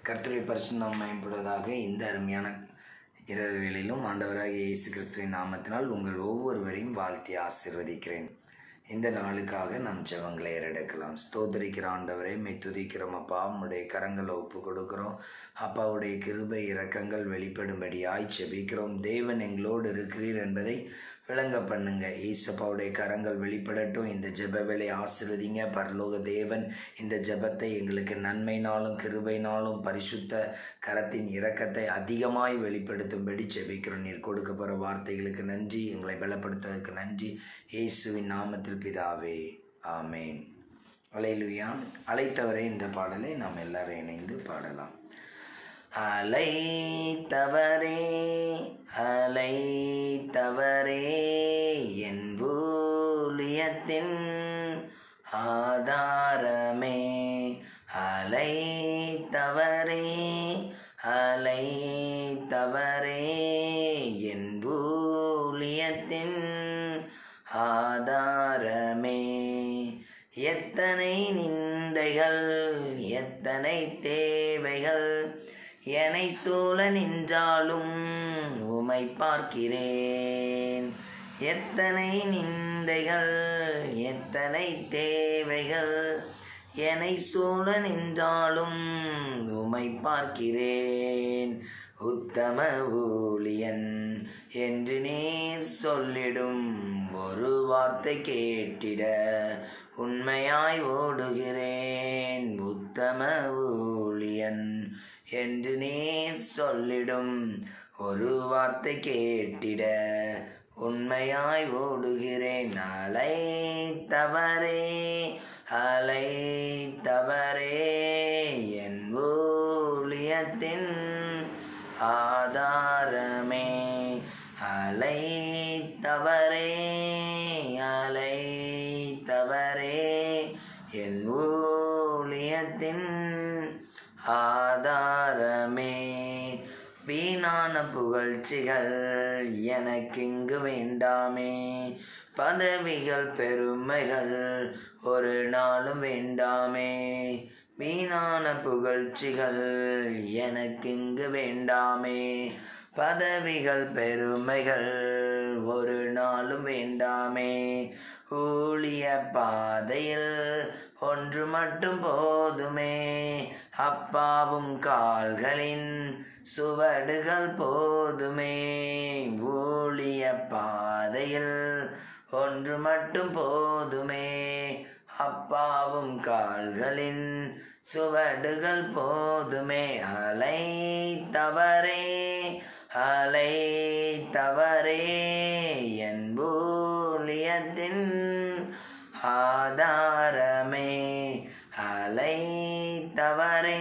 கர்த்தருடைய பரிசுத்த நாமம் மகிமைப்படுவதாக. இந்த அருமையான இரவு வேளையிலும் ஆண்டவராகிய இயேசு கிறிஸ்துவின் நாமத்தினால் உங்கள் ஒவ்வொருவரையும் வாழ்த்தி ஆசீர்வதிக்கிறேன். இந்த நாளுக்காக நாம் ஜெபங்களை ஏறெடுக்கலாம். ஸ்தோத்திரிக்கிற ஆண்டவரை துதிக்கிறோம் அப்பா. உம்முடைய கரங்களை ஒப்பு கொடுக்கிறோம். அப்பாவுடைய கிருபை இரக்கங்கள் வெளிப்படும்படியாய் ஜெபிக்கிறோம். தேவன் எங்களோடு இருக்கிறீர் என்பதை விளங்க பண்ணுங்க. ஈசப்பாவுடைய கரங்கள் வெளிப்படட்டும். இந்த ஜெப வேலை ஆசீர்வதிங்க. பரலோக தேவன் இந்த ஜெபத்தை எங்களுக்கு நன்மைனாலும் கிருபைனாலும் பரிசுத்த கரத்தின் இரக்கத்தை அதிகமாய் வெளிப்படுத்தும்படி ஜெபிக்கிறோம். நீர் கொடுக்க போகிற வார்த்தைகளுக்கு நன்றி. எங்களை பலப்படுத்துவதற்கு நன்றி. இயேசுவின் நாமத்தில் பிதாவே, ஆமேன். அல்லேலூயா. அழைத்தவரே என்ற பாடலை நாம் எல்லாரும் இணைந்து பாடலாம். அழைத்தவரே அழைத்தவரே என் ஊழியத்தின் ஆதாரமே, அழைத்தவரே அழைத்தவரே என் ஊழியத்தின் ஆதாரமே. எத்தனை நிந்தைகள் எத்தனை தேவைகள் என்னை சூழ நின்றாலும் உமை பார்க்கிறேன். எத்தனை நிந்தைகள் எத்தனை தேவைகள் என்னை சூழ நின்றாலும் உமை பார்க்கிறேன். உத்தம ஊழியன் என்று நீர் சொல்லிடும் ஒரு வார்த்தை கேட்டிட உண்மையாய் ஓடுகிறேன். உத்தம ஊழியன் என்று நீர் சொல்லிடும் ஒரு வார்த்தை கேட்டிட உண்மையாய் ஓடுகிறேன். அழைத்தவரே அழைத்தவரே என் ஊழியத்தின் ஆதாரமே, அழைத்தவரே அழைத்தவரே என் ஊழியத்தின் ஆதாரமே. வீணான புகழ்ச்சிகள் எனக்கிங்கு வேண்டாமே, பதவிகள் பெருமைகள் ஒரு நாளும் வேண்டாமே. வீணான புகழ்ச்சிகள் எனக்கிங்கு வேண்டாமே, பதவிகள் பெருமைகள் ஒரு நாளும் வேண்டாமே. ஊழிய பாதையில் ஒன்று மட்டும் போதுமே, அப்பாவும் கால்களின் சுவடுகள் போதுமே. ஊழிய பாதையில் ஒன்று மட்டும் போதுமே, அப்பாவும் கால்களின் சுவடுகள் போதுமே. அழைத்தவரே அழைத்தவரே என் ஊழியத்தின் ஆதாரமே, அழைத்தவரே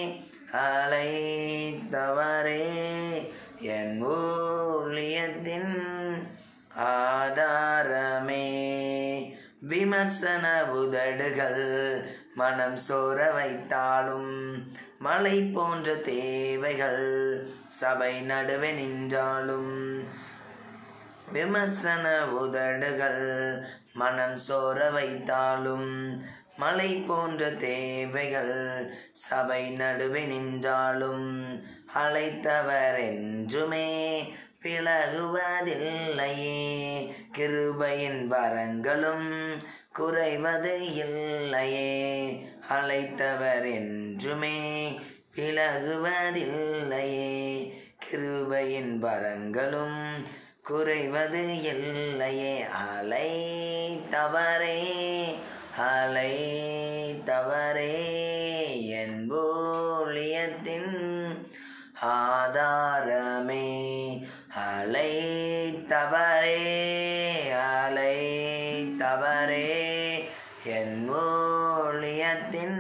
அழைத்தவரே என் ஊழியத்தின் ஆதாரமே. விமர்சன உதடுகள் மனம் சோர வைத்தாலும் மலை போன்ற தேவைகள் சபை நடுவே நின்றாலும், விமர்சன உதடுகள் மனம் சோர வைத்தாலும் மலை போன்ற தேவைகள் சபை நடுவே நின்றாலும், அழைத்தவர் என்றுமே விலகுவதில்லையே. கிருபையின் வரங்களும் குறைவது இல்லையே, அழைத்தவர் என்றுமே விலகுவதில்லையே. கிருபையின் வரங்களும் குறைவது இல்லையே. அழைத்தவரே அழைத்தவரே என் ஊழியத்தின் ஆதாரமே, அழைத்தவரே அழைத்தவரே என் ஊழியத்தின்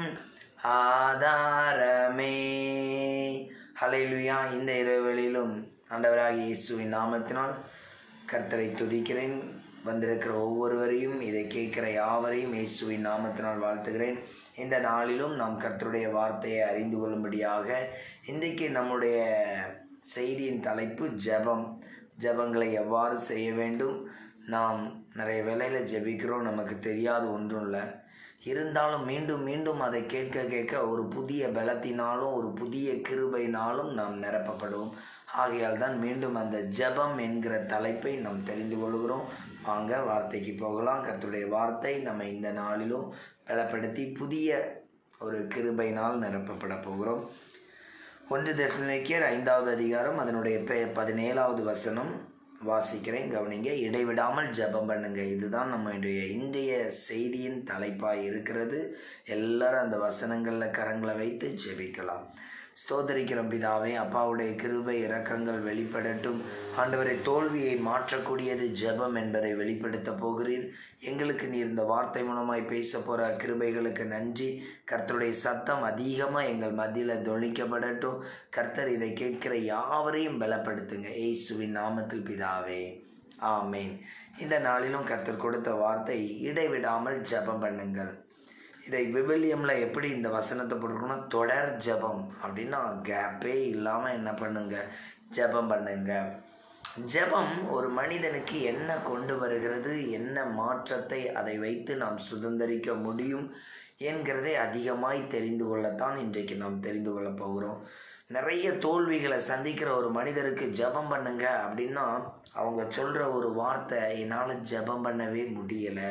ஆதாரமே. ஹல்லேலூயா. இந்த இரவுகளிலும் ஆண்டவராகிய இயேசுவின் நாமத்தினால் கர்த்தரை துதிக்கிறேன். வந்திருக்கிற ஒவ்வொருவரையும் இதை கேட்கிற யாவரையும் இயேசுவின் நாமத்தினால் வாழ்த்துகிறேன். இந்த நாளிலும் நாம் கர்த்தருடைய வார்த்தையை அறிந்து கொள்ளும்படியாக இன்றைக்கு நம்முடைய செய்தியின் தலைப்பு ஜெபம். ஜெபங்களை எவ்வாறு செய்ய வேண்டும். நாம் நிறைய வேளையில் ஜெபிக்கிறோம், நமக்கு தெரியாத ஒன்றும் இல்லை. இருந்தாலும் மீண்டும் மீண்டும் அதை கேட்க கேட்க ஒரு புதிய பலத்தினாலும் ஒரு புதிய கிருபையினாலும் நாம் நிரப்பப்படுவோம். ஆகையால் தான் மீண்டும் அந்த ஜெபம் என்கிற தலைப்பை நாம் தெரிந்து கொள்கிறோம். வாங்க வார்த்தைக்கு போகலாம். கர்த்தருடைய வார்த்தை நம்ம இந்த நாளிலும் பலப்படுத்தி புதிய ஒரு கிருபையினால் நிரப்பப்பட போகிறோம். 1 தெசலோனிக்கேயர் 5வது அதிகாரம் அதனுடைய 17வது வசனம் வாசிக்கிறேன், கவனிங்க. இடைவிடாமல் ஜெபம் பண்ணுங்க. இதுதான் நம்முடைய இன்றைய செய்தியின் தலைப்பாய் இருக்கிறது. எல்லாரும் அந்த வசனங்களில் கரங்களை வைத்து ஜெபிக்கலாம். ஸ்தோத்தரிக்கிறோம் பிதாவே, அப்பாவுடைய கிருபை இரக்கங்கள் வெளிப்படட்டும். ஆண்டவரை, தோல்வியை மாற்றக்கூடியது ஜெபம் என்பதை வெளிப்படுத்த போகிறீர். எங்களுக்கு நீர் இந்த வார்த்தை மூலமாய் பேச போகிற கிருபைகளுக்கு நன்றி. கர்த்தருடைய சத்தம் அதிகமாக எங்கள் மத்தியில் தொனிக்கப்படட்டும். கர்த்தர் இதை கேட்கிற யாவரையும் பலப்படுத்துங்க. இயேசுவின் நாமத்தில் பிதாவே, ஆமேன். இந்த நாளிலும் கர்த்தர் கொடுத்த வார்த்தை இடைவிடாமல் ஜெபம் பண்ணுங்கள். இதை விவிலியமில் எப்படி இந்த வசனத்தை போட்டுருக்கணும், தொடர் ஜெபம் அப்படின்னா கேப்பே இல்லாமல் என்ன பண்ணுங்க, ஜெபம் பண்ணுங்க. ஜெபம் ஒரு மனிதனுக்கு என்ன கொண்டு வருகிறது, என்ன மாற்றத்தை அதை வைத்து நாம் சுதந்திரிக்க முடியும் என்கிறதை அதிகமாய் தெரிந்து கொள்ளத்தான் இன்றைக்கு நாம் தெரிந்து கொள்ள போகிறோம். நிறைய தோல்விகளை சந்திக்கிற ஒரு மனிதருக்கு ஜெபம் பண்ணுங்க அப்படின்னா அவங்க சொல்கிற ஒரு வார்த்தை, என்னால் ஜெபம் பண்ணவே முடியலை.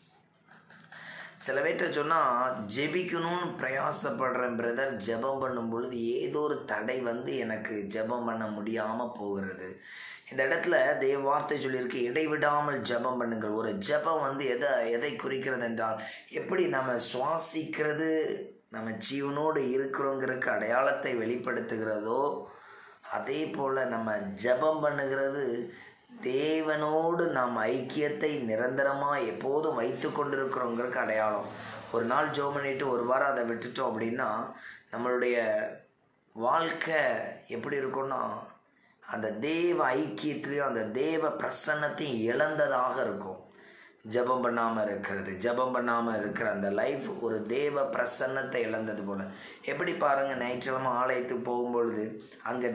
சில பேர்கிட்ட சொன்னால், ஜெபிக்கணும்னு பிரயாசப்படுறேன் பிரதர், ஜெபம் பண்ணும் பொழுது ஏதோ ஒரு தடை வந்து எனக்கு ஜெபம் பண்ண முடியாமல் போகிறது. இந்த இடத்துல தேவ வார்த்தை சொல்லியிருக்கு, இடைவிடாமல் ஜெபம் பண்ணுங்கள். ஒரு ஜெபம் வந்து எதை குறிக்கிறது என்றால், எப்படி நம்ம சுவாசிக்கிறது நம்ம ஜீவனோடு இருக்கிறோங்கிறதுக்கு அடையாளத்தை வெளிப்படுத்துகிறதோ, அதே போல் நம்ம ஜெபம் பண்ணுகிறது தேவனோடு நாம் ஐக்கியத்தை நிரந்தரமாக எப்போதும் வைத்து கொண்டிருக்கிறோங்கிறதுக்கு அடையாளம். ஒரு நாள் ஜெபம் பண்ணிட்டு ஒரு வாரம் அதை விட்டுட்டோம் அப்படின்னா நம்மளுடைய வாழ்க்கை எப்படி இருக்கும்னா, அந்த தேவ ஐக்கியத்திலையும் அந்த தேவ பிரசன்னத்தையும் இழந்ததாக இருக்கும். ஜெபம் பண்ணாமல் இருக்கிற அந்த லைஃப் ஒரு தேவ பிரசன்னத்தை இழந்தது போல். எப்படி பாருங்கள், ஞாயிற்றுக்கிழமை ஆலயத்துக்கு போகும்பொழுது அங்கே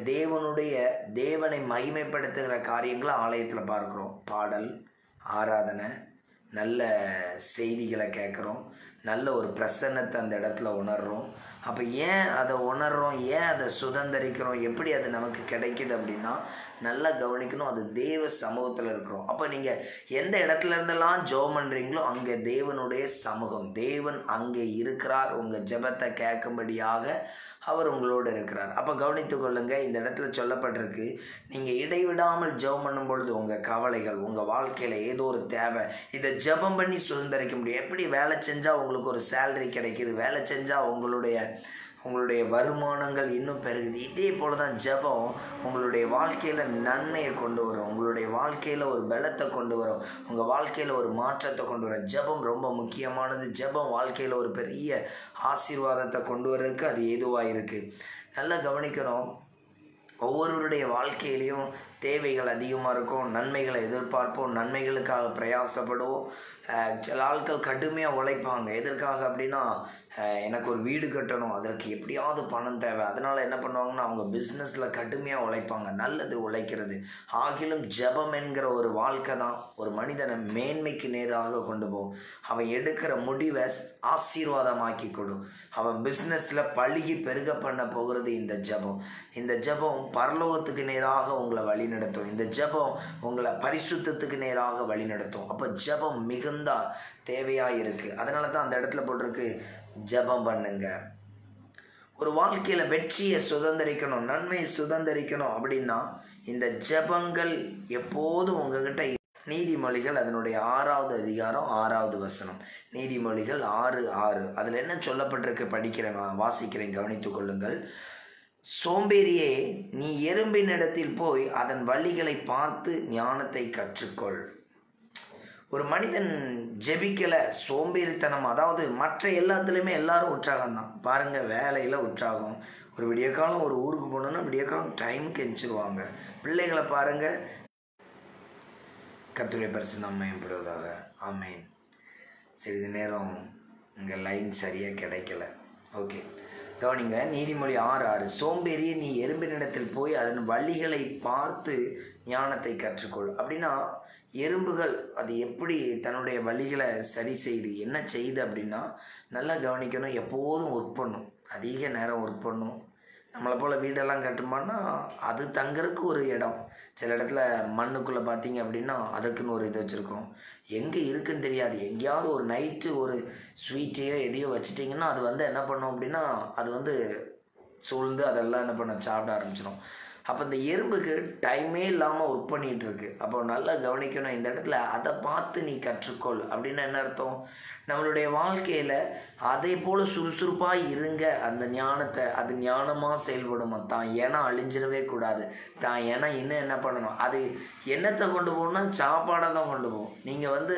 தேவனை மகிமைப்படுத்துகிற காரியங்களை ஆலயத்தில் பார்க்குறோம். பாடல், ஆராதனை, நல்ல செய்திகளை கேட்குறோம், நல்ல ஒரு பிரசன்னத்தை அந்த இடத்துல உணர்கிறோம். அப்போ ஏன் அதை உணர்கிறோம், ஏன் அதை சுதந்திரிக்கிறோம், எப்படி அது நமக்கு கிடைக்கிது அப்படின்னா, நல்லா கவனிக்கணும், அது தேவ சமூகத்தில் இருக்கிறோம். அப்போ நீங்கள் எந்த இடத்துல இருந்தெல்லாம் ஜெபம் பண்ணுறீங்களோ அங்கே தேவனுடைய சமூகம், தேவன் அங்கே இருக்கிறார். உங்கள் ஜெபத்தை கேட்கும்படியாக அவர் உங்களோடு இருக்கிறார். அப்போ கவனித்து கொள்ளுங்க, இந்த இடத்துல சொல்லப்பட்டிருக்கு, நீங்கள் இடைவிடாமல் ஜெபம் பண்ணும் பொழுது உங்கள் கவலைகள், உங்கள் வாழ்க்கையில் ஏதோ ஒரு தேவை, இதை ஜெபம் பண்ணி சுதந்திரிக்க முடியும். எப்படி வேலை செஞ்சால் உங்களுக்கு ஒரு சேலரி கிடைக்கிது, வேலை செஞ்சால் உங்களுடைய வருமானங்கள் இன்னும் பெருகுது, இதே போல் தான் ஜெபம் உங்களுடைய வாழ்க்கையில் நன்மையை கொண்டு வரும், உங்களுடைய வாழ்க்கையில் ஒரு பலத்தை கொண்டு வரும், உங்கள் வாழ்க்கையில் ஒரு மாற்றத்தை கொண்டு வரும். ஜெபம் ரொம்ப முக்கியமானது. ஜெபம் வாழ்க்கையில் ஒரு பெரிய ஆசீர்வாதத்தை கொண்டு வர்றதுக்கு அது ஏதுவாக இருக்குது. நல்லா கவனிக்கணும், ஒவ்வொருவருடைய வாழ்க்கையிலையும் தேவைகள் அதிகமாக இருக்கும், நன்மைகளை எதிர்பார்ப்போம், நன்மைகளுக்காக பிரயாசப்படுவோம். சில ஆட்கள் கடுமையாக உழைப்பாங்க. எதற்காக அப்படின்னா, எனக்கு ஒரு வீடு கட்டணும், அதற்கு எப்படியாவது பணம் தேவை. அதனால் என்ன பண்ணுவாங்கன்னா, அவங்க பிஸ்னஸில் கடுமையாக உழைப்பாங்க. நல்லது உழைக்கிறது. ஆகிலும் ஜெபம் என்கிற ஒரு வாழ்க்கை தான் ஒரு மனிதனை மேன்மைக்கு நேராக கொண்டு போகும். அவன் எடுக்கிற முடிவை ஆசீர்வாதமாக்கி கொடும். அவன் பிஸ்னஸில் பழுகி பெருக பண்ண போகிறது இந்த ஜெபம். இந்த ஜெபம் பரலோகத்துக்கு நேராக உங்களை வழிநடத்தும். இந்த ஜெபம் உங்களை பரிசுத்தத்துக்கு நேராக வழிநடத்தும். அப்போ ஜெபம் மிகுந்த தேவையாக இருக்குது. அதனால தான் அந்த இடத்துல போட்டிருக்கு, ஜெபம் பண்ணுங்க. ஒரு வாழ்க்கையில் வெற்றியை சுதந்திரிக்கணும், நன்மையை சுதந்திரிக்கணும் அப்படின்னா இந்த ஜெபங்கள் எப்போதும் உங்ககிட்ட. நீதிமொழிகள் அதனுடைய 6வது அதிகாரம் 6வது வசனம், நீதிமொழிகள் 6:6. அதில் என்ன சொல்லப்பட்டிருக்கு படிக்கிறேன், வாசிக்கிறேன், கவனித்துக் கொள்ளுங்கள். சோம்பேறியே, நீ எறும்பினிடத்தில் போய் அதன் வழிகளை பார்த்து ஞானத்தை கற்றுக்கொள். ஒரு மனிதன் ஜெபிக்கலை, சோம்பேறித்தனம், அதாவது மற்ற எல்லாத்துலேயுமே எல்லாரும் உற்சாகம்தான். பாருங்கள், வேலையில் உற்சாகம், ஒரு விடிய காலம் ஒரு ஊருக்கு போகணுன்னா விடிய காலம் டைமுக்கு எந்திரிச்சிருவாங்க. பிள்ளைகளை பாருங்கள். கர்த்தருடைய பரிசுத்தம் மேம்படுவதாக. ஆமேன். சிறிது நேரம் இங்கே லைன் சரியாக கிடைக்கல. ஓகே, கவனிங்க. நீதிமொழி 6:6, சோம்பேறியை நீ எறும்பினிடத்தில் போய் அதன் வழிகளை பார்த்து ஞானத்தை கற்றுக்கொள். அப்படின்னா எறும்புகள் அது எப்படி தன்னுடைய வழிகளை சரி செய்து என்ன செய்யுது அப்படின்னா, நல்லா கவனிக்கணும். எப்போதும் ஒர்க் பண்ணும், அதிக நேரம் ஒர்க் பண்ணும். நம்மளை போல் வீடெல்லாம் கட்டுமான்னா அது தங்குறதுக்கு ஒரு இடம். சில இடத்துல மண்ணுக்குள்ளே பார்த்தீங்க அப்படின்னா அதுக்குன்னு ஒரு இது வச்சுருக்கோம். எங்கே இருக்குன்னு தெரியாது. எங்கேயாவது ஒரு நைட்டு ஒரு ஸ்வீட்டையோ எதையோ வச்சுட்டிங்கன்னா அது என்ன பண்ணும் அப்படின்னா அது சூழ்ந்து அதெல்லாம் என்ன பண்ண சாப்பிட ஆரம்பிச்சிடும். அப்போ இந்த எறும்புக்கு டைமே இல்லாமல் ஒர்க் பண்ணிகிட்டு இருக்கு. அப்போ நல்லா கவனிக்கணும். இந்த இடத்துல அதை பார்த்து நீ கற்றுக்கொள் அப்படின்னா என்ன அர்த்தம்? நம்மளுடைய வாழ்க்கையில் அதே போல் சுறுசுறுப்பாக இருங்க. அந்த ஞானத்தை அது ஞானமாக செயல்படுமா? தான் ஏன்னா அழிஞ்சிடவே கூடாது. தான் ஏன்னா இன்னும் என்ன பண்ணணும்? அது என்னத்தை கொண்டு போகணும்னா சாப்பாடை தான் கொண்டு போகும். நீங்கள்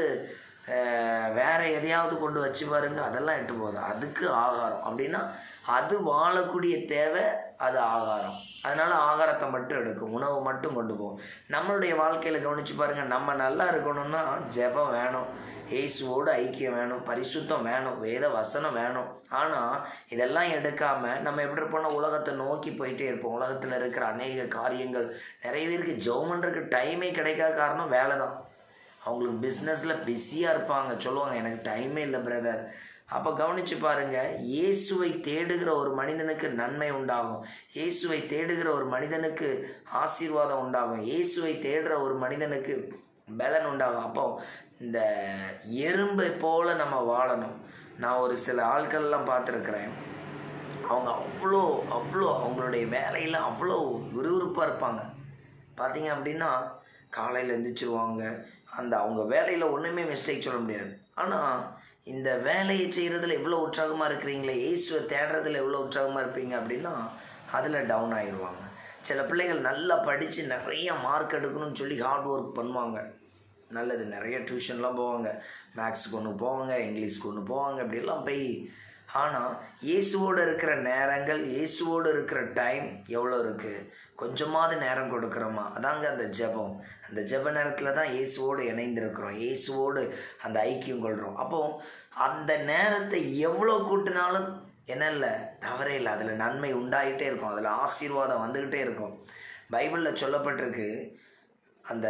வேறு எதையாவது கொண்டு வச்சு பாருங்கள், அதெல்லாம் எட்டு போகுது. அதுக்கு ஆகாரம் அப்படின்னா அது வாழக்கூடிய தேவை, அது ஆகாரம். அதனால் ஆகாரத்தை மட்டும் எடுக்கும், உணவு மட்டும் கொண்டு போகும். நம்மளுடைய வாழ்க்கையில் கவனித்து பாருங்கள். நம்ம நல்லா இருக்கணும்னா ஜெபம் வேணும், இயேசுவோடு ஐக்கியம் வேணும், பரிசுத்தம் வேணும், வேத வசனம் வேணும். ஆனால் இதெல்லாம் எடுக்காமல் நம்ம எப்படி இருப்போம்னா உலகத்தை நோக்கி போயிட்டே இருப்போம். உலகத்தில் இருக்கிற அநேக காரியங்கள், நிறைய பேருக்கு ஜெபம் பண்ணுறதுக்கு டைமே கிடைக்காத காரணம் வேலை தான். அவங்களுக்கு பிஸ்னஸில் பிஸியாக இருப்பாங்க, சொல்லுவாங்க எனக்கு டைமே இல்லை பிரதர். அப்போ கவனித்து பாருங்கள், இயேசுவை தேடுகிற ஒரு மனிதனுக்கு நன்மை உண்டாகும். இயேசுவை தேடுகிற ஒரு மனிதனுக்கு ஆசீர்வாதம் உண்டாகும். இயேசுவை தேடுற ஒரு மனிதனுக்கு பலன் உண்டாகும். அப்போ இந்த எறும்பை போல் நம்ம வாழணும். நான் ஒரு சில ஆட்கள்லாம் பார்த்துருக்குறேன். அவங்க அவ்வளோ அவங்களுடைய வேலையில் அவ்வளோ விறுவிறுப்பாக இருப்பாங்க. பார்த்தீங்க அப்படின்னா காலையில் எழுந்திரிச்சிருவாங்க. அவங்க வேலையில் ஒன்றுமே மிஸ்டேக் சொல்ல முடியாது. ஆனால் இந்த வேலையை செய்கிறதுல எவ்வளோ உற்சாகமாக இருக்கிறீங்களே, இயேசுவை தேடுறதுல எவ்வளோ உற்சாகமாக இருப்பீங்க அப்படின்னா அதில் டவுன் ஆயிடுவாங்க. சில பிள்ளைகள் நல்லா படித்து நிறைய மார்க் எடுக்கணும்னு சொல்லி ஹார்ட் ஒர்க் பண்ணுவாங்க. நல்லது, நிறைய டியூஷன்லாம் போவாங்க, மேக்ஸுக்கு ஒன்று போவாங்க, இங்கிலீஷ்க்கு ஒன்று போவாங்க, அப்படிலாம் போய். ஆனால் இயேசுவோடு இருக்கிற நேரங்கள், இயேசுவோடு இருக்கிற டைம் எவ்வளோ இருக்குது? கொஞ்சமாவது நேரம் கொடுக்குறோமா? அதாங்க அந்த ஜெபம். அந்த ஜெப நேரத்தில் தான் இயேசுவோடு இணைந்திருக்கிறோம், இயேசுவோடு அந்த ஐக்கியம் கொள்கிறோம். அப்போது அந்த நேரத்தை எவ்வளோ கூட்டினாலும் என்ன இல்லை, தவறே இல்லை. அதில் நன்மை உண்டாகிட்டே இருக்கும், அதில் ஆசீர்வாதம் வந்துக்கிட்டே இருக்கும். பைபிளில் சொல்லப்பட்டிருக்கு, அந்த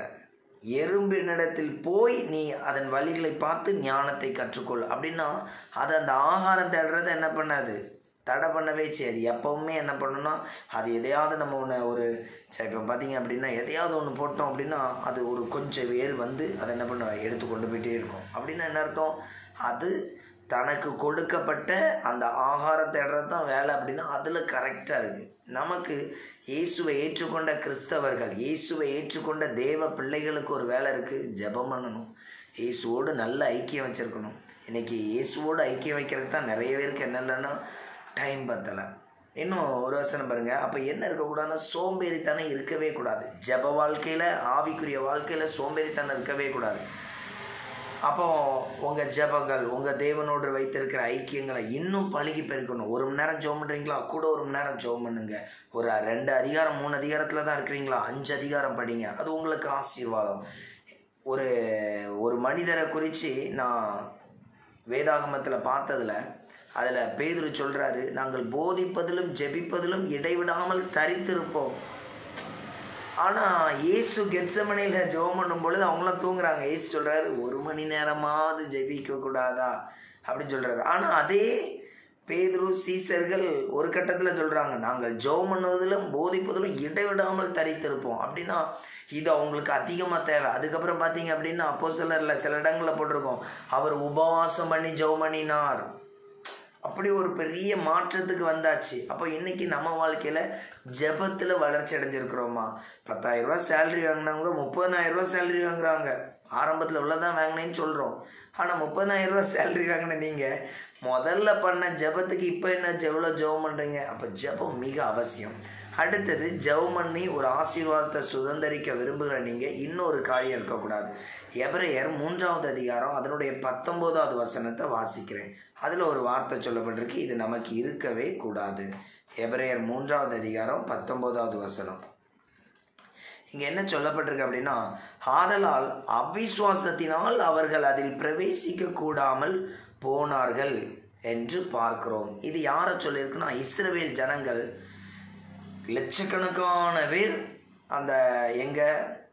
எறும்பினிடத்தில் போய் நீ அதன் வழிகளை பார்த்து ஞானத்தை கற்றுக்கொள் அப்படின்னா அது அந்த ஆகாரம் தேடுறதை என்ன பண்ணாது, தடை பண்ணவே செய்யாது. எப்போவுமே என்ன பண்ணணும்னா அது எதையாவது நம்ம ஒன்று இப்போ பார்த்தீங்க அப்படின்னா எதையாவது ஒன்று போட்டோம் அப்படின்னா அது ஒரு கொஞ்சம் வேர் அதை என்ன பண்ண எடுத்து கொண்டு போயிட்டே இருக்கும். அப்படின்னா என்ன அர்த்தம்? அது தனக்கு கொடுக்கப்பட்ட அந்த ஆகாரம் தேடுறது தான் வேலை. அப்படின்னா அதில் கரெக்டாக இருக்குது. நமக்கு இயேசுவை ஏற்றுக்கொண்ட கிறிஸ்தவர்கள், இயேசுவை ஏற்றுக்கொண்ட தேவ பிள்ளைகளுக்கு ஒரு வேலை இருக்குது, ஜெபம் பண்ணணும், இயேசுவோடு நல்ல ஐக்கியம் வச்சுருக்கணும். இன்றைக்கி இயேசுவோடு ஐக்கியம் வைக்கிறதுக்கு தான் நிறைய பேருக்கு என்ன இல்லைன்னா டைம் பத்தலை. இன்னும் ஒரு வசனம் பாருங்கள். அப்போ என்ன இருக்கக்கூடாதுன்னா சோம்பேறித்தனம் இருக்கவே கூடாது. ஜெப வாழ்க்கையில், ஆவிக்குரிய வாழ்க்கையில் சோம்பேறித்தனம் இருக்கவே கூடாது. அப்போ உங்கள் ஜெபங்கள், உங்கள் தேவனோடு வைத்திருக்கிற ஐக்கியங்களை இன்னும் பழகி பெருக்கணும். 1 மணி நேரம் ஜெபம் பண்ணுறீங்களா, கூட 1 மணி நேரம் ஜெபம் பண்ணுங்க. ஒரு 2 அதிகாரம் 3 அதிகாரத்தில் தான் இருக்கிறீங்களா, 5 அதிகாரம் படிங்க, அது உங்களுக்கு ஆசீர்வாதம். ஒரு மனிதரை குறித்து நான் வேதாகமத்தில் பார்த்ததில், அதில் பேதுரு சொல்கிறாரு, நாங்கள் போதிப்பதிலும் ஜெபிப்பதிலும் இடைவிடாமல் தரித்திருப்போம். ஆனால் இயேசு கெத்செமனேயில் ஜெபம் பண்ணும் பொழுது அவங்களாம் தூங்குறாங்க. இயேசு சொல்கிறாரு 1 மணி நேரமாவது ஜெபிக்கக்கூடாதா அப்படின்னு சொல்கிறாரு. ஆனால் அதே பேதுரு சீசர்கள் ஒரு கட்டத்தில் சொல்கிறாங்க, நாங்கள் ஜெபம் பண்ணுவதிலும் போதிப்பதிலும் இடைவிடாமல் தரித்திருப்போம். அப்படின்னா இது அவங்களுக்கு அதிகமாக தேவை. அதுக்கப்புறம் பார்த்தீங்க அப்படின்னா அப்போஸ்தலரில் சில இடங்களில் போட்டிருக்கோம், அவர் உபவாசம் பண்ணி ஜெபம் பண்ணினார். அப்படி ஒரு பெரிய மாற்றத்துக்கு வந்தாச்சு. அப்போ இன்றைக்கி நம்ம வாழ்க்கையில் ஜெபத்தில் வளர்ச்சி அடைஞ்சிருக்கிறோமா? 10,000 ரூபா சேலரி வாங்கினவங்க 30,000 ரூபா சேலரி வாங்குறாங்க. ஆரம்பத்தில் உள்ளதான் வாங்கினேன்னு சொல்கிறோம். ஆனால் 30,000 ரூபா சேலரி வாங்கின நீங்கள் முதல்ல பண்ண ஜெபத்துக்கு இப்போ என்ன எவ்வளோ ஜெபம் பண்ணுறீங்க? அப்போ ஜெபம் மிக அவசியம். அடுத்தது, ஜெபம் பண்ணி ஒரு ஆசீர்வாதத்தை சுதந்திரிக்க விரும்புகிற நீங்கள் இன்னொரு காரியம் இருக்கக்கூடாது. எபிரேயர் 3வது அதிகாரம் அதனுடைய 19வது வசனத்தை வாசிக்கிறேன். அதில் ஒரு வார்த்தை சொல்லப்பட்டிருக்கு, இது நமக்கு இருக்கவே கூடாது. எபிரேயர் 3வது அதிகாரம் 19வது வசனம். இங்கே என்ன சொல்லப்பட்டிருக்கு அப்படின்னா, ஆதலால் அவிசுவாசத்தினால் அவர்கள் அதில் பிரவேசிக்க கூடாமல் போனார்கள் என்று பார்க்கிறோம். இது யாரை சொல்லியிருக்குன்னா, இஸ்ரவேல் ஜனங்கள் லட்சக்கணக்கான பேர் அந்த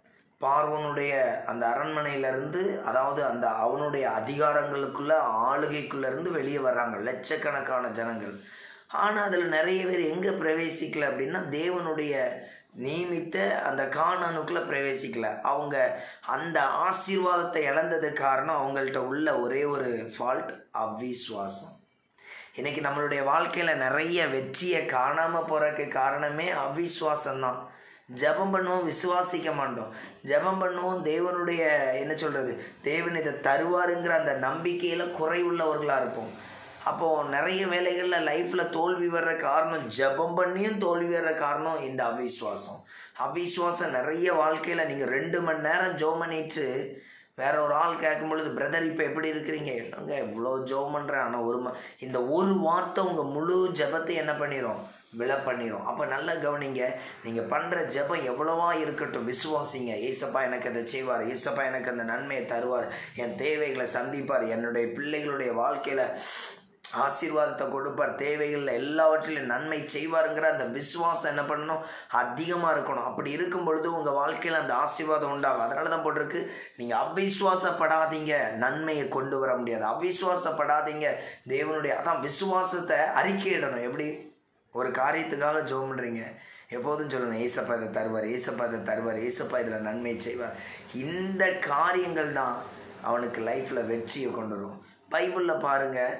பார்வோனுடைய அந்த அரண்மனையிலேருந்து, அதாவது அந்த அவனுடைய அதிகாரங்களுக்குள்ள ஆளுகைக்குள்ளேருந்து வெளியே வர்றாங்க லட்சக்கணக்கான ஜனங்கள். ஆனால் அதில் நிறைய பேர் எங்கே பிரவேசிக்கல அப்படின்னா தேவனுடைய நியமித்த அந்த கானானுக்குள்ளே பிரவேசிக்கல. அவங்க அந்த ஆசீர்வாதத்தை இழந்ததுக்கு காரணம் அவங்கள்ட்ட உள்ள ஒரே ஒரு ஃபால்ட், அவிசுவாசம். இன்றைக்கி நம்மளுடைய வாழ்க்கையில் நிறைய வெற்றியை காணாமல் போகிறதுக்கு காரணமே அவிசுவாசம்தான். ஜெபம் பண்ணுவோம், விசுவாசிக்க மாட்டோம். ஜெபம் பண்ணுவோம், தேவனுடைய என்ன சொல்கிறது, தேவன் இதை தருவாருங்கிற அந்த நம்பிக்கையில் குறைவுள்ளவர்களாக இருப்போம். அப்போது நிறைய வேலைகளில் லைஃப்பில் தோல்வி வர்ற காரணம், ஜெபம் பண்ணியும் தோல்வி வர்ற காரணம் இந்த அவிசுவாசம். அவிசுவாசம் நிறைய வாழ்க்கையில் நீங்கள் 2 மணி நேரம் ஜெபம் பண்ணிட்டு வேற ஒரு ஆள் கேட்கும் பொழுது, பிரதர் இப்போ எப்படி இருக்கிறீங்க, என்னங்க இவ்வளோ ஜெபம் பண்ணுறேன், ஆனால் இந்த ஒரு வார்த்தை உங்கள் முழு ஜெபத்தை என்ன பண்ணிடும், விழ பண்ணிடும். அப்போ நல்லா கவனிங்க, நீங்கள் பண்ணுற ஜெபம் எவ்வளவா இருக்கட்டும், விசுவாசிங்க. ஏசப்பா எனக்கு அதை செய்வார், ஏசப்பா எனக்கு அந்த நன்மையை தருவார், என் தேவைகளை சந்திப்பார், என்னுடைய பிள்ளைகளுடைய வாழ்க்கையில் ஆசீர்வாதத்தை கொடுப்பார், தேவைகளில் எல்லாவற்றிலும் நன்மை செய்வாருங்கிற அந்த விசுவாசம் என்ன பண்ணணும், அதிகமாக இருக்கணும். அப்படி இருக்கும் பொழுது உங்கள் வாழ்க்கையில் அந்த ஆசீர்வாதம் உண்டாகும். அதனால தான் போட்டிருக்கு, நீங்கள் அவிசுவாசப்படாதீங்க, நன்மையை கொண்டு வர முடியாது. அவிசுவாசப்படாதீங்க, தேவனுடைய அதான் விசுவாசத்தை அறிக்கையிடணும். எப்படி ஒரு காரியத்துக்காக ஜெபம் பண்ணுறீங்க, எப்போதும் சொல்லணும், ஏசப்பா இதை தருவார், ஏசப்பா இதை தருவார், ஏசப்பா இதில் நன்மை செய்வார். இந்த காரியங்கள் தான் அவனுக்கு லைஃப்பில் வெற்றியை கொண்டு வரும். பைபிளில் பாருங்கள்,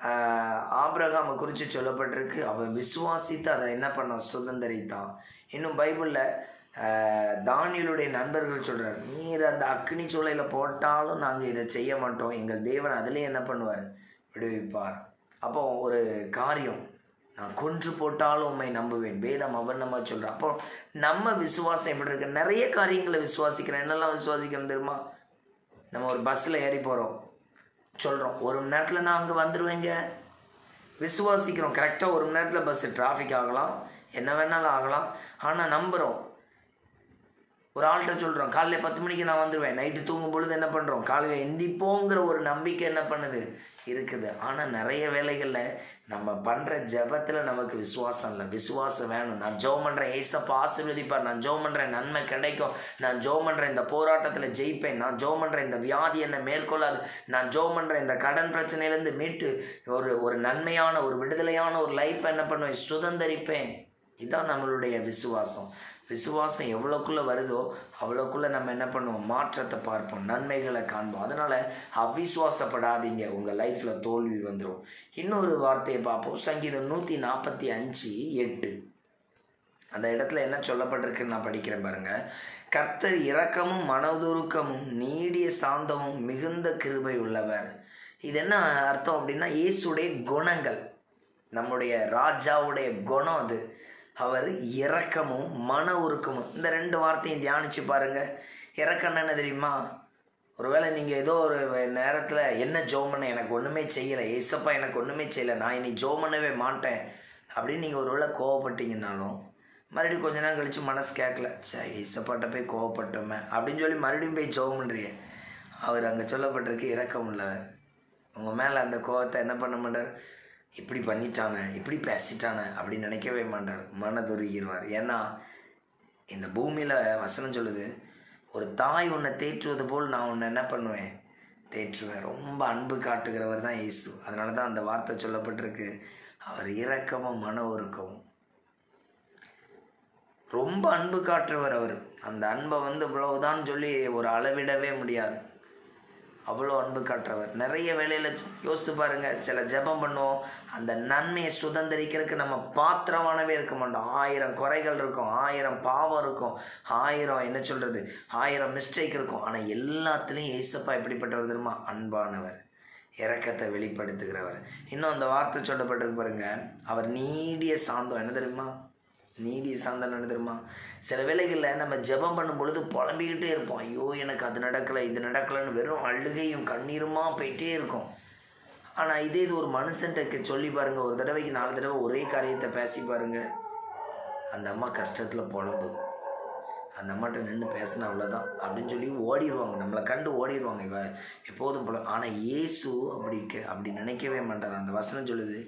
ஆபிரகாமை குறித்து சொல்லப்பட்டிருக்கு, அவன் விசுவாசித்து அதை என்ன பண்ணான், சுதந்திரித்தான். இன்னும் பைபிளில் தானியேலுடைய நண்பர்கள் சொல்கிறார், நீர் அந்த அக்னி சூளையில் போட்டாலும் நாங்கள் இதை செய்ய மாட்டோம், எங்கள் தேவன் அதிலே என்ன பண்ணுவார், விடுவிப்பார். அப்போ ஒரு காரியம், நான் கொன்று போட்டாலும் உண்மை நம்புவேன், வேதம் அவர்ணமாக சொல்கிறேன். அப்போ நம்ம விசுவாசம் எப்படி இருக்கு, நிறைய காரியங்களை விசுவாசிக்கிறேன். என்னெல்லாம் விசுவாசிக்கிறேன் தெரியுமா, நம்ம ஒரு பஸ்ஸில் ஏறி போகிறோம், சொல்கிறோம் 1 மணி நேரத்தில் நான் அங்கே வந்துடுவேங்க, விசுவாசிக்கிறோம். கரெக்டாக 1 மணி நேரத்தில் பஸ்ஸு டிராஃபிக் ஆகலாம், என்ன வேணாலும் ஆகலாம், ஆனால் நம்புகிறோம். ஒரு ஆள்கிட்ட சொல்கிறோம், காலையில் 10 மணிக்கு நான் வந்துடுவேன், நைட்டு தூங்கும் பொழுது என்ன பண்ணுறோம், காலையில் எந்திப்போங்கிற ஒரு நம்பிக்கை என்ன பண்ணுது, இருக்குது. ஆனால் நிறைய வேலைகளில் நம்ம பண்ணுற ஜெபத்தில் நமக்கு விசுவாசம் இல்லை. விசுவாசம் வேணும். நான் ஜெபம் பண்ணுறேன், ஏசப்பா ஆசீர்வதிப்பார், நான் ஜெபம் பண்ணுறேன் நன்மை கிடைக்கும், நான் ஜெபம் பண்ணுறேன் இந்த போராட்டத்தில் ஜெயிப்பேன், நான் ஜெபம் பண்ணுறேன் இந்த வியாதி என்னை மேற்கொள்ளாது, நான் ஜெபம் பண்ணுறேன் இந்த கடன் பிரச்சனையிலேருந்து மீட்டு ஒரு நன்மையான ஒரு விடுதலையான ஒரு லைஃப் என்ன பண்ணுவேன், சுதந்திரிப்பேன். இதுதான் நம்மளுடைய விசுவாசம். விசுவாசம் எவ்வளோக்குள்ளே வருதோ அவ்வளோக்குள்ளே நம்ம என்ன பண்ணுவோம், மாற்றத்தை பார்ப்போம், நன்மைகளை காண்போம். அதனால் அவிசுவாசப்படாதீங்க, உங்கள் லைஃப்பில் தோல்வி வந்துடும். இன்னொரு வார்த்தையை பார்ப்போம், சங்கீதம் 145:8. அந்த இடத்துல என்ன சொல்லப்பட்டிருக்குன்னு நான் படிக்கிறேன் பாருங்கள். கர்த்தர் இரக்கமும் மனதுருக்கமும் நீடிய சாந்தமும் மிகுந்த கிருபை உள்ளவர். இது என்ன அர்த்தம் அப்படின்னா, இயேசுடைய குணங்கள், நம்முடைய ராஜாவுடைய குணம் அது. அவர் இரக்கமும் மன உருக்கமும், இந்த 2 வார்த்தையும் தியானித்து பாருங்கள். இரக்கம் என்ன தெரியுமா, ஒருவேளை நீங்கள் ஏதோ ஒரு நேரத்தில் என்ன ஜெபம் பண்ண, எனக்கு ஒன்றுமே செய்யலை, ஏசப்பா எனக்கு ஒன்றுமே செய்யலை, நான் இனி ஜெபம் பண்ணவே மாட்டேன் அப்படின்னு நீங்கள் ஒருவேளை கோவப்பட்டீங்கன்னாலும், மறுபடியும் கொஞ்ச நேரம் கழித்து மனசு கேட்கல, ஏசப்பாட்ட போய் கோவப்பட்டோமே அப்படின்னு சொல்லி மறுபடியும் போய் ஜெபம் பண்ணுறீங்க. அவர் அங்கே சொல்லப்பட்டிருக்கு இரக்கம் உள்ளவர். உங்கள் மேலே அந்த கோவத்தை என்ன பண்ண மாட்டார், இப்படி பண்ணிட்டானே, இப்படி பேசிட்டானே அப்படின்னு நினைக்கவே மாட்டார், மனதுருகிடுவார். ஏன்னா இந்த பூமியில் வசனம் சொல்லுது, ஒரு தாய் உன்னை தேற்றுவது போல் நான் உன்னை என்ன பண்ணுவேன், தேற்றுவேன். ரொம்ப அன்பு காட்டுகிறவர் தான் இயேசு. அதனால தான் அந்த வார்த்தை சொல்லப்பட்டிருக்கு, அவர் இரக்கமும் மன உருக்கமும். ரொம்ப அன்பு காட்டுறவர் அவர். அந்த அன்பை இவ்வளவுதான் சொல்லி ஒரு அளவிடவே முடியாது, அவ்வளோ அன்பு காட்டுறவர். நிறைய வேலையில் யோசித்து பாருங்கள், சில ஜெபம் பண்ணுவோம், அந்த நன்மையை சுதந்திரிக்கிறதுக்கு நம்ம பாத்திரமானவே இருக்க மாட்டோம். 1000 குறைகள் இருக்கும், 1000 பாவம் இருக்கும், 1000 என்ன சொல்கிறது, 1000 மிஸ்டேக் இருக்கும். ஆனால் எல்லாத்துலேயும் ஏசப்பா எப்படிப்பட்டவர் தெரியுமா, அன்பானவர், இரக்கத்தை வெளிப்படுத்துகிறவர். இன்னும் அந்த வார்த்தை சொல்லப்பட்டிருக்கு பாருங்கள், அவர் நீடிய சாந்தம். என்ன தெரியுமா, நீடிய சாந்தம் என்ன தெரியுமா, சில வேளைகளில் நம்ம ஜெபம் பண்ணும் பொழுது புலம்பிக்கிட்டே இருப்போம், ஐயோ எனக்கு அது நடக்கலை இது நடக்கலைன்னு வெறும் அழுகையும் கண்ணீருமா போயிட்டே இருக்கும். ஆனால் இதே இது ஒரு மனுஷன்ட்ட சொல்லி பாருங்கள், ஒரு தடவைக்கு 4 தடவை ஒரே காரியத்தை பேசி பாருங்கள், அந்த அம்மா கஷ்டத்தில் புலம்புது, அந்த அம்மாட்ட நின்று பேசினா அவ்வளோதான் அப்படின்னு சொல்லி ஓடிடுவாங்க, நம்மளை கண்டு ஓடிடுவாங்க, எப்போதும் போல. ஆனால் இயேசு அப்படி நினைக்கவே மாட்டார். அந்த வசனம் சொல்லுது,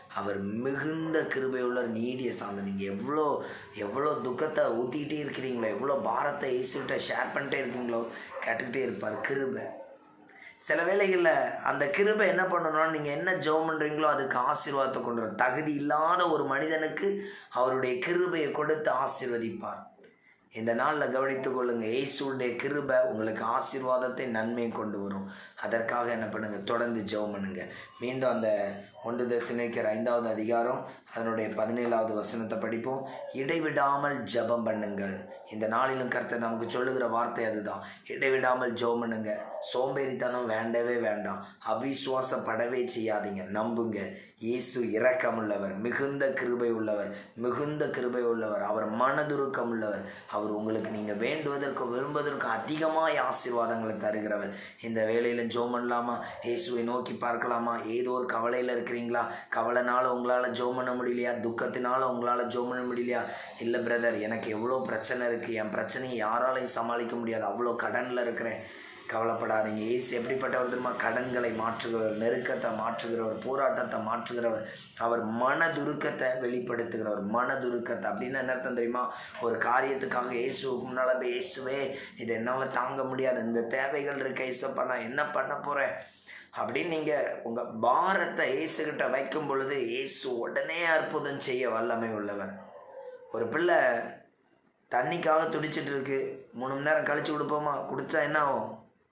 அவர் மிகுந்த கிருபையுள்ள நீடிய சாந்த. நீங்கள் எவ்வளோ துக்கத்தை ஊற்றிக்கிட்டே இருக்கிறீங்களோ, எவ்வளோ பாரத்தை இயேசுகிட்ட ஷேர் பண்ணிட்டே இருக்கீங்களோ, கேட்டுக்கிட்டே இருப்பார். கிருபை சில வேளைகளில் அந்த கிருபை என்ன பண்ணணும்னா, நீங்கள் என்ன ஜெபம் பண்ணுறீங்களோ அதுக்கு ஆசீர்வாதத்தை கொண்டு வரும். தகுதி இல்லாத ஒரு மனிதனுக்கு அவருடைய கிருபையை கொடுத்து ஆசீர்வதிப்பார். இந்த நாளில் கவனித்துக் கொள்ளுங்கள், இயேசுடைய கிருபை உங்களுக்கு ஆசீர்வாதத்தை நன்மையை கொண்டு வரும். அதற்காக என்ன பண்ணுங்கள், தொடர்ந்து ஜெபம் பண்ணுங்க. மீண்டும் அந்த 1 தெசலோனிக்கேயர் 5வது அதிகாரம் அதனுடைய 17வது வசனத்தை படிப்போம். இடைவிடாமல் ஜெபம் பண்ணுங்கள். இந்த நாளிலும் கர்த்தர் நமக்கு சொல்லுகிற வார்த்தை அதுதான். இடைவிடாமல் ஜெபம் பண்ணுங்க. சோம்பேறித்தனம் வேண்டவே வேண்டாம். அவிசுவாசப்படவே செய்யாதீங்க. நம்புங்க, இயேசு இரக்கமுள்ளவர், மிகுந்த கிருபை உள்ளவர், மிகுந்த கிருபை உள்ளவர். அவர் மனதுருக்கம் உள்ளவர். அவர் உங்களுக்கு நீங்கள் வேண்டுவதற்கு விரும்புவதற்கு அதிகமாய் ஆசீர்வாதங்களை தருகிறவர். இந்த வேளையில் ஜெபம் பண்ணலாமா? இயேசுவை நோக்கி பார்க்கலாமா? ஏதோ ஒரு கவலையில் இருக்கிறீங்களா? கவலைனால உங்களால் ஜெபம் பண்ண முடியலையா? துக்கத்தினால உங்களால் ஜெபம் பண்ண முடியலையா? இல்லை பிரதர், எனக்கு எவ்வளோ பிரச்சனை இருக்குது, என் பிரச்சனையை யாராலையும் சமாளிக்க முடியாது, அவ்வளோ கடனில் இருக்கிறேன். கவலைப்படாதீங்க. இயேசு எப்படிப்பட்டவர் தெரியுமா? கடன்களை மாற்றுகிறவர், நெருக்கத்தை மாற்றுகிறவர், போராட்டத்தை மாற்றுகிறவர். அவர் மனதுருக்கத்தை வெளிப்படுத்துகிறவர். மனதுருக்கத்தை அப்படின்னு என்ன அர்த்தம் தெரியுமா? ஒரு காரியத்துக்காக இயேசுக்கு முன்னால் போய், இயேசுவே இது என்னால் தாங்க முடியாது, இந்த தேவைகள் இருக்க, இயேசப்பா நான் என்ன பண்ண போகிறேன் அப்படின்னு நீங்கள் உங்கள் பாரத்தை இயேசுகிட்ட வைக்கும் பொழுது இயேசு உடனே அற்புதம் செய்ய வல்லமை உள்ளவர். ஒரு பிள்ளை தண்ணிக்காக துடிச்சிட்டு இருக்கு, 3 மணி நேரம் கழிச்சு கொடுப்போமா? குடித்தா என்ன ஆகும்?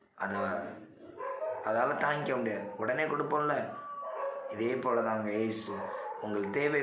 அதால் தாங்கிக்க முடியாது, உடனே கொடுப்போம்ல. இதே போல தாங்க இயேசு. உங்கள் தேவை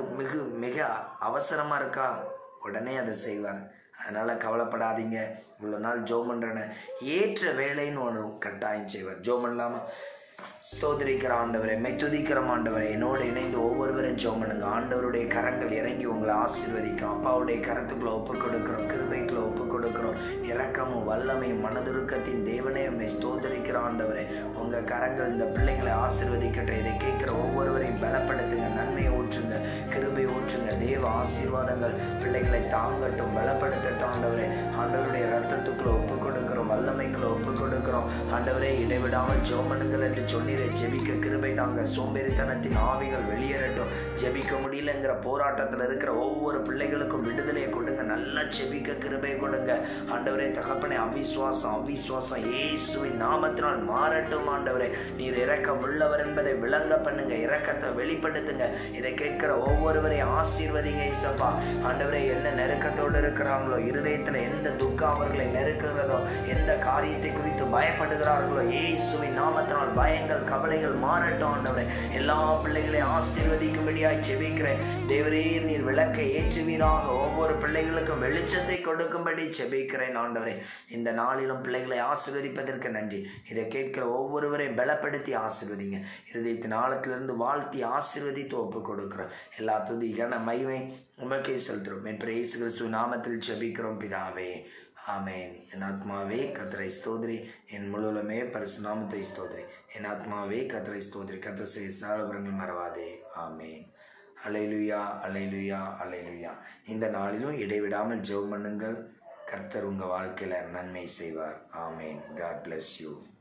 மிக அவசரமாக இருக்கா? உடனே அதை செய்வார். அதனால் கவலைப்படாதீங்க. இவ்வளோ நாள் ஜெபம் பண்ணுறேன்னு ஏற்ற வேலைன்னு ஒன்று கட்டாயம் செய்வார். ஜெபம் பண்ணலாமா? ஸ்தோத்திரிக்கிற ஆண்டவரை, மெய்துதிக்கிற ஆண்டவரை, என்னோடு இணைந்து ஒவ்வொருவரும் ஜெபம் பண்ணுங்க. ஆண்டவருடைய கரங்கள் இறங்கி உங்களை ஆசீர்வதிக்கும். அப்பாவுடைய கரத்துக்குள்ள ஒப்பு கொடுக்கிறோம், கிருபைக்குள்ள ஒப்பு கொடுக்கிறோம். இரக்கமும் வல்லமையும் மனதுருக்கத்தின் தேவனே ஸ்தோத்திரிக்கிற ஆண்டவரை, உங்கள் கரங்கள் இந்த பிள்ளைங்களை ஆசீர்வதிக்கட்டும். இதை கேட்குற ஒவ்வொருவரையும் பலப்படுத்துங்க, நன்மையை ஊற்றுங்க, கிருபை ஊற்றுங்க. தேவ ஆசீர்வாதங்கள் பிள்ளைகளை தாங்கட்டும், பலப்படுத்தட்டும். ஆண்டவரே, ஆண்டவருடைய ரத்தத்துக்குள்ள ஒப்பு கொடுக்கிறோம், வல்லமைக்குள்ள ஒப்பு கொடுக்கிறோம். ஆண்டவரே, இடைவிடாமல் ஜெபம் பண்ணுங்கள் என்று சொன்னீரே, ஜெபிக்க கிருபை தாங்க. சோம்பேறித்தனத்தின் ஆவிகள் வெளியேறட்டும். ஜெபிக்க முடியலங்கிற போராட்டத்தில் இருக்கிற ஒவ்வொரு பிள்ளைகளுக்கும் விடுதலையை கொடுங்க. நல்லா ஜெபிக்க கிருபை கொடுங்க. ஆண்டவரே தகப்பனே, அவிசுவாசம் இயேசுவின் நாமத்தினால் மாறட்டும். ஆண்டவரே, நீர் இரக்கம் உள்ளவர் என்பதை விளங்க பண்ணுங்க, இரக்கத்தை வெளிப்படுத்துங்க. இதை கேட்கிற ஒவ்வொருவரையும் ஆசீர்வதிங்க இயேசப்பா. ஆண்டவரே, என்ன நெருக்கத்தோடு இருக்கிறாங்களோ, இருதயத்தில் எந்த துக்கம் அவர்களை நெருக்குகிறதோ, எந்த காரியத்தை குறித்து பயப்படுகிறார்களோ, இயேசுவின் நாமத்தினால் பயங்கள் கவலைகள் மாறட்டும். ஆண்டவரே, எல்லா பிள்ளைகளையும் ஆசீர்வதிக்கும்படியாய் ஜெபிக்கிறேன். தேவரே, நீர் விளக்கை ஏற்றுவீராக. ஒவ்வொரு பிள்ளைகளுக்கும் வெளிச்சத்தை கொடுக்கும்படி ஜெபிக்கிறேன். ஆண்டவரே, இந்த நாளிலும் பிள்ளைகளை ஆசீர்வதிப்பதற்கு நன்றி. இதை கேட்கிற ஒவ்வொருவரையும் பலப்படுத்தி ஆசீர்வதிங்க. இருதயத்தின் ஆழத்திலிருந்து வாழ்த்தி ஆசீர்வதித்து ஒப்பு கொடுக்கிறோம். எல்லா துதி கன மகிமை உமக்கே செலுத்துகிறோம். என் இயேசு கிறிஸ்துவின் நாமத்தில் ஜெபிக்கிறோம் பிதாவே, ஆமேன். என் ஆத்மாவே கர்த்தரை ஸ்தோத்திரி, என் முழுவலுமே பரிசு நாமத்தை ஸ்தோத்திரி. என் ஆத்மாவே கர்த்தரை ஸ்தோத்திரி, கர்த்தர் செய்த சாலபரங்கள் மறவாதே. ஆமேன். அல்லேலூயா, அல்லேலூயா, அல்லேலூயா. இந்த நாளிலும் இடைவிடாமல் ஜெபம் பண்ணுங்கள். கர்த்தர் உங்கள் வாழ்க்கையில் நன்மை செய்வார். ஆமேன். God bless you.